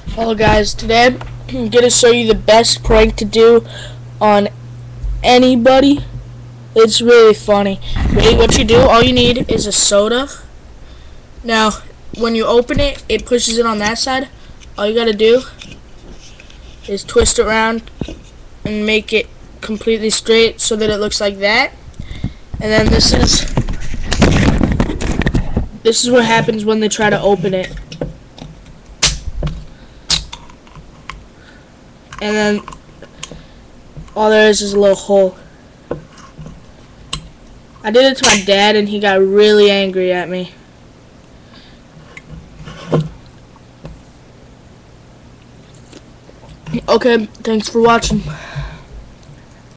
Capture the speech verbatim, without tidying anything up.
Hello guys, today I'm going to show you the best prank to do on anybody. It's really funny. Ready? What you do, all you need is a soda. Now, when you open it, it pushes it on that side. All you got to do is twist it around and make it completely straight so that it looks like that. And then this is this is what happens when they try to open it. And then all there is is a little hole. I did it to my dad and he got really angry at me. Okay, thanks for watching.